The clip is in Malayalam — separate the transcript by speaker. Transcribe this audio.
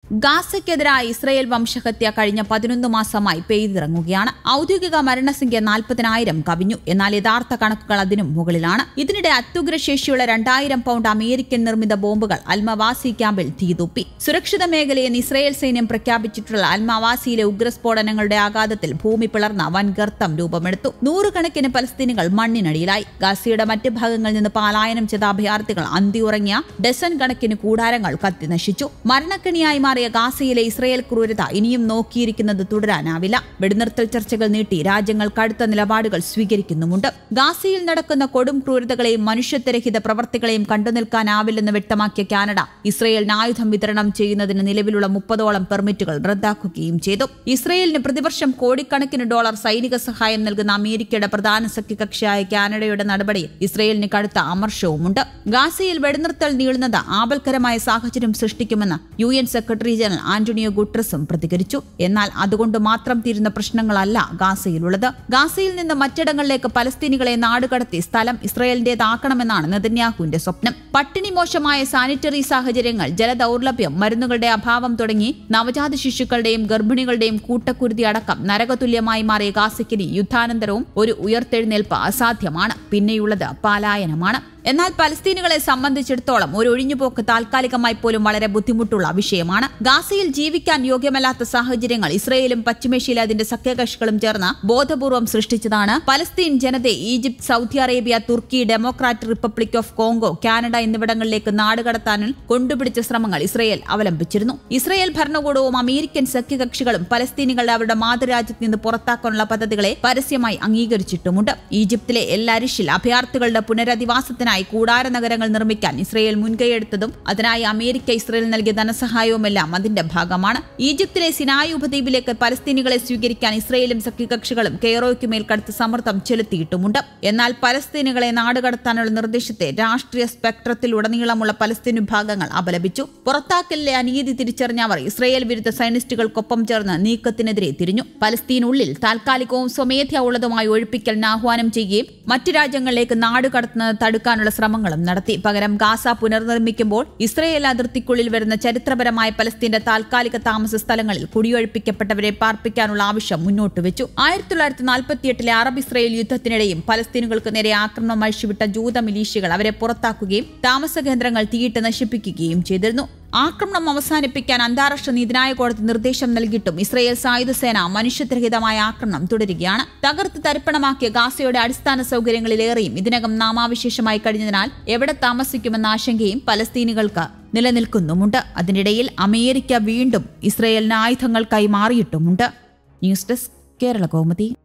Speaker 1: ഗാസയ്ക്കെതിരായ ഇസ്രയേൽ വംശഹത്യ കഴിഞ്ഞ 11 മാസമായി പെയ്തിറങ്ങുകയാണ്. ഔദ്യോഗിക മരണസംഖ്യ 40,000 കവിഞ്ഞു. എന്നാൽ യഥാർത്ഥ കണക്കുകൾ അതിനും മുകളിലാണ്. ഇതിനിടെ അത്യുഗ്രശേഷിയുള്ള 2000 പൗണ്ട് അമേരിക്കൻ നിർമ്മിത ബോംബുകൾ അൽമവാസി ക്യാമ്പിൽ തീതുപ്പി. സുരക്ഷിത മേഖലയെന്ന് ഇസ്രയേൽ സൈന്യം പ്രഖ്യാപിച്ചിട്ടുള്ള അൽമവാസിയിലെ ഉഗ്രസ്ഫോടനങ്ങളുടെ ആഘാതത്തിൽ ഭൂമി പിളർന്ന വൻ ഗർത്തം രൂപമെടുത്തു. നൂറുകണക്കിന് പലസ്തീനികൾ മണ്ണിനടിയിലായി. ഗാസയുടെ മറ്റ് ഭാഗങ്ങളിൽ നിന്ന് പലായനം ചെയ്ത അഭയാർത്ഥികൾ അന്തിയുറങ്ങിയ ഡസൻ കണക്കിന് കൂടാരങ്ങൾ കത്തിനശിച്ചു. മരണക്കെണിയായി മാറിയ ഗാസയിലെ ഇസ്രയേൽ ക്രൂരത ഇനിയും നോക്കിയിരിക്കുന്നത് തുടരാനാവില്ല. വെടിനിർത്തൽ ചർച്ചകൾ നീട്ടി രാജ്യങ്ങൾ കടുത്ത നിലപാടുകൾ സ്വീകരിക്കുന്നുമുണ്ട്. ഗാസയിൽ നടക്കുന്ന കൊടും ക്രൂരതകളെയും മനുഷ്യത്വരഹിത പ്രവർത്തികളെയും കണ്ടുനിൽക്കാനാവില്ലെന്ന് വ്യക്തമാക്കിയ കാനഡ ഇസ്രയേലിന് ആയുധം വിതരണം ചെയ്യുന്നതിന് നിലവിലുള്ള 30ഓളം പെർമിറ്റുകൾ റദ്ദാക്കുകയും ചെയ്തു. ഇസ്രയേലിന് പ്രതിവർഷം കോടിക്കണക്കിന് ഡോളർ സൈനിക സഹായം നൽകുന്ന അമേരിക്കയുടെ പ്രധാന സഖ്യകക്ഷിയായ കാനഡയുടെ നടപടി ഇസ്രയേലിന് കടുത്ത അമർഷവുമുണ്ട്. ഗാസയിൽ വെടിനിർത്തൽ നീളുന്നത് ആപൽക്കരമായ സാഹചര്യം സൃഷ്ടിക്കുമെന്ന് UN സെക്രട്ടറി ജനറൽ ആന്റണിയോ ഗുട്ടറസും പ്രതികരിച്ചു. എന്നാൽ അതുകൊണ്ട് മാത്രം തീരുന്ന പ്രശ്നങ്ങളല്ല ഗാസയിലുള്ളത്. ഗാസയിൽ നിന്ന് മറ്റിടങ്ങളിലേക്ക് പലസ്തീനികളെ നാടുകടത്തി സ്ഥലം ഇസ്രയേലിന്റേതാക്കണമെന്നാണ് നെതന്യാഹുവിന്റെ സ്വപ്നം. പട്ടിണി, മോശമായ സാനിറ്ററി സാഹചര്യങ്ങൾ, ജലദൌർലഭ്യം, മരുന്നുകളുടെ അഭാവം തുടങ്ങി നവജാത ശിശുക്കളുടെയും ഗർഭിണികളുടെയും കൂട്ടക്കുരുതി അടക്കം നരകതുല്യമായി മാറിയ ഗാസയ്ക്കിനി യുദ്ധാനന്തരവും ഒരു ഉയർത്തെഴുന്നേൽപ്പ് അസാധ്യമാണ്. പിന്നെയുള്ളത് പലായനമാണ്. എന്നാൽ പലസ്തീനുകളെ സംബന്ധിച്ചിടത്തോളം ഒരു ഒഴിഞ്ഞുപോക്ക് താൽക്കാലികമായി പോലും വളരെ ബുദ്ധിമുട്ടുള്ള വിഷയമാണ്. ഗാസയിൽ ജീവിക്കാൻ യോഗ്യമല്ലാത്ത സാഹചര്യങ്ങൾ ഇസ്രയേലും പശ്ചിമേഷ്യയിലെ അതിന്റെ സഖ്യകക്ഷികളും ചേർന്ന് ബോധപൂർവം സൃഷ്ടിച്ചതാണ്. പലസ്തീൻ ജനതയെ ഈജിപ്ത്, സൗദി അറേബ്യ, തുർക്കി, Democratic Republic of Congo, Canada എന്നിവിടങ്ങളിലേക്ക് നാടുകടത്താനും കൊണ്ടുപിടിച്ച ശ്രമങ്ങൾ ഇസ്രയേൽ അവലംബിച്ചിരുന്നു. ഇസ്രയേൽ ഭരണകൂടവും അമേരിക്കൻ സഖ്യകക്ഷികളും പലസ്തീനികളെ അവരുടെ മാതൃരാജ്യത്ത് നിന്ന് പുറത്താക്കാനുള്ള പദ്ധതികളെ പരസ്യമായി അംഗീകരിച്ചിട്ടുമുണ്ട്. ഈജിപ്തിലെ എൽ അരിഷിൽ അഭയാർത്ഥികളുടെ പുനരധിവാസത്തിന് കൂടാര നഗരങ്ങൾ നിർമ്മിക്കാൻ ഇസ്രയേൽ മുൻകൈയെടുത്തതും അതിനായി അമേരിക്ക ഇസ്രയേൽ നൽകിയ ധനസഹായവുമെല്ലാം അതിന്റെ ഭാഗമാണ്. ഈജിപ്തിലെ സിനായ് ഉപദ്വീപിലേക്ക് പലസ്തീനികളെ സ്വീകരിക്കാൻ ഇസ്രയേലും സഖ്യകക്ഷികളും കെയ്റോയ്ക്കുമേൽ കടുത്ത സമ്മർദ്ദം ചെലുത്തിയിട്ടുമുണ്ട്. എന്നാൽ പലസ്തീനികളെ നാടുകടത്താനുള്ള നിർദ്ദേശത്തെ രാഷ്ട്രീയ സ്പെക്ട്രത്തിലുടനീളമുള്ള പലസ്തീൻ വിഭാഗങ്ങൾ അപലപിച്ചു. പുറത്താക്കലിലെ അനീതി തിരിച്ചറിഞ്ഞവർ ഇസ്രയേൽ വിരുദ്ധ സൈനിസ്റ്റുകൾക്കൊപ്പം ചേർന്ന് നീക്കത്തിനെതിരെ തിരിഞ്ഞു. പലസ്തീനുള്ളിൽ താൽക്കാലികവും സ്വമേധയാ ഉള്ളതുമായി ഒഴിപ്പിക്കലിന് ആഹ്വാനം ചെയ്യുകയും മറ്റു രാജ്യങ്ങളിലേക്ക് നാടുകടത്തുന്നത് തടുക്കാൻ ശ്രമങ്ങളും നടത്തി. പകരം ഗാസ പുനർനിർമ്മിക്കുമ്പോൾ ഇസ്രയേൽ അതിർത്തിക്കുള്ളിൽ വരുന്ന ചരിത്രപരമായ പലസ്തീന്റെ താൽക്കാലിക താമസ സ്ഥലങ്ങളിൽ കുടിയൊഴിപ്പിക്കപ്പെട്ടവരെ പാർപ്പിക്കാനുള്ള ആവശ്യം മുന്നോട്ട് വെച്ചു. 1948 അറബ് ഇസ്രയേൽ യുദ്ധത്തിനിടെയും പലസ്തീനുകൾക്ക് നേരെ ആക്രമണം അഴിച്ചുവിട്ട ജൂത മിലീഷ്യകൾ അവരെ പുറത്താക്കുകയും താമസ കേന്ദ്രങ്ങൾ തീയിട്ട് നശിപ്പിക്കുകയും ചെയ്തിരുന്നു. ആക്രമണം അവസാനിപ്പിക്കാൻ അന്താരാഷ്ട്ര നീതിന്യായ കോടതി നിർദ്ദേശം നൽകിയിട്ടും ഇസ്രയേൽ സായുധ സേന മനുഷ്യത്വരഹിതമായ ആക്രമണം തുടരുകയാണ്. തകർത്ത് തരിപ്പണമാക്കിയ ഗാസയുടെ അടിസ്ഥാന സൗകര്യങ്ങളിലേറെയും ഇതിനകം നാമാവിശേഷമായി കഴിഞ്ഞതിനാൽ എവിടെ താമസിക്കുമെന്ന ആശങ്കയും പലസ്തീനികൾക്ക് നിലനിൽക്കുന്നുമുണ്ട്. അതിനിടയിൽ അമേരിക്ക വീണ്ടും ഇസ്രയേലിന് ആയുധങ്ങൾ കൈമാറിയിട്ടുമുണ്ട്. News desk, Kerala Kaumudi.